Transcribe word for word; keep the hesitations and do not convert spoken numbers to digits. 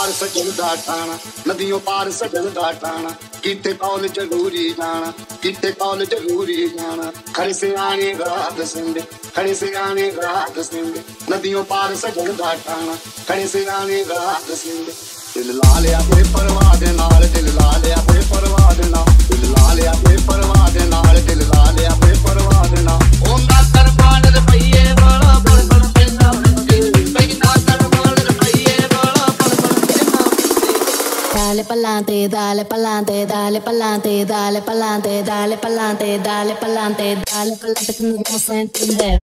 पार सजन दा टाणा, नदियों पार सजन दा टाणा, किते कौल जरूरी जाना, किते कौल जरूरी जाना। खड़े से आने रात सिंधे, खड़े से आने रात सिंधे, नदियों पार सजन दा टाणा, खड़े से आने रात सिंधे। दिल ला लिया कोई परवाह दे नाल, दिल ला लिया कोई परवाह दे नाल, दिल ला लिया कोई परवाह दे नाल, दिल ला लिया कोई परवाह दे नाल। ओंदा करबान रुपये वाला बड़ बड़ पैसा मंगे, पैसा करबान रुपये वाला बड़ बड़ पैसा मंगे। Dale pa'lante, dale pa'lante, dale pa'lante, dale pa'lante, dale pa'lante, dale pa'lante, dale pa'lante, que nos vamos a entender.